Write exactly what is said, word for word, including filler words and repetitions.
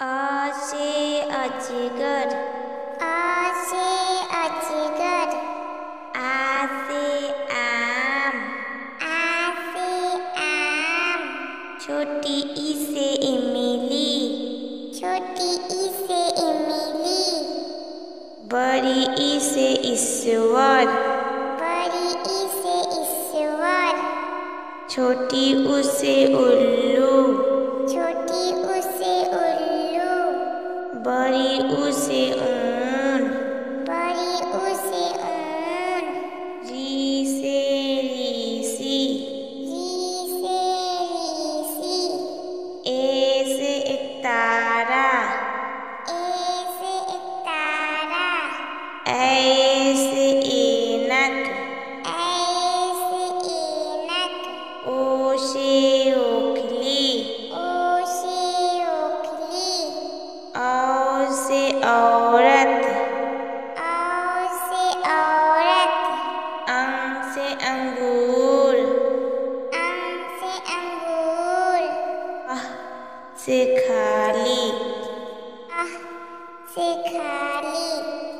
आ से अजगर। आ से अजगर। आ से आम। आ से आम। छोटी ई से इमली। छोटी ई से इमली। बड़ी ई से ईश्वर। बड़ी ई से ईश्वर। छोटी ऊ से उल्लू। छोटी ऊ से उल्लू। बड़ी ऊ से ऊन। बड़ी ऊ से ऊन। री से ऋषि। री से ऋषि। ए से एक तारा। ए से एक तारा। ऐ से ऐनक। ऐ से ऐनक। ओ से ओखली। ओ से ओखली। औ से औरत। औ से औरत। अं से अंगूर। अं से अंगूर। अह से खाली। आह से खाली।